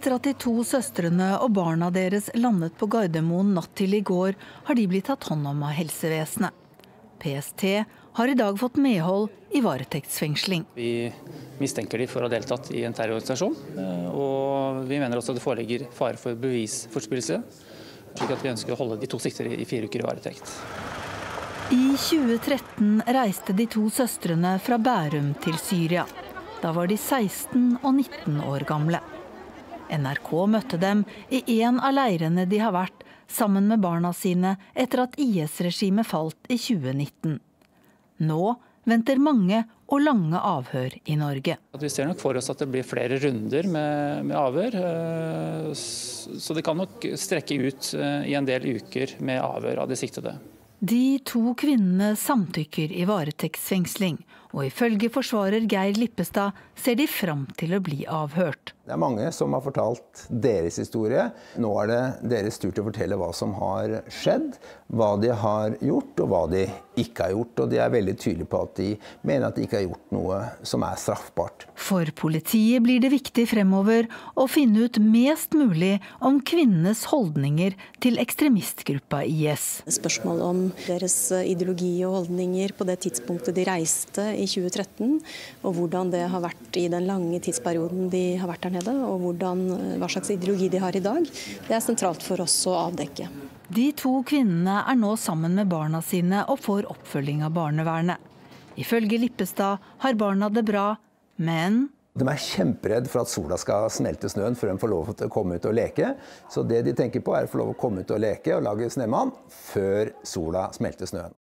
Etter at de 2 søstrene og barna deres landet på Gardermoen natt til i går, har de blitt tatt hånd om av helsevesenet. PST har i dag fått medhold i varetektsfengsling. Vi mistenker de for å ha deltatt i en terrororganisasjon, og vi mener også at det foreligger fare for bevisforspillelse, slik at vi ønsker å holde de 2 siktede i 4 uker i varetekt. I 2013 reiste de 2 søstrene fra Bærum til Syria. Da var de 16 og 19 år gamle. NRK møtte dem i en av leirene de har vært, sammen med barna sine etter at IS-regimet falt i 2019. Nå venter mange og lange avhør i Norge. Vi ser nok for oss at det blir flere runder med avhør, så det kan nok strekke ut i en del uker med avhør av de siktede. De 2 kvinnene samtykker i varetektsfengsling, og ifølge forsvarer Geir Lippestad ser de fram til å bli avhørt. Det er mange som har fortalt deres historie. Nå er det deres tur til å fortelle hva som har skjedd, hva de har gjort og hva de ikke har gjort. Og de er veldig tydelige på at de mener at de ikke har gjort noe som er straffbart. For politiet blir det viktig fremover å finne ut mest mulig om kvinnenes holdninger til ekstremistgruppa IS. Spørsmål om deres ideologi og holdninger på det tidspunktet de reiste i 2013, og hvordan det har vært i den lange tidsperioden de har vært der nede, og hva slags ideologi de har i dag, det er sentralt for oss å avdekke. De 2 kvinnene er nå sammen med barna sine og får oppfølging av barnevernet. Ifølge Lippestad har barna det bra, men de er kjemperedde for at sola skal smelte snøen før de får lov til å komme ut og leke. Så det de tenker på er å få lov til å komme ut og leke og lage snømann før sola smelter snøen.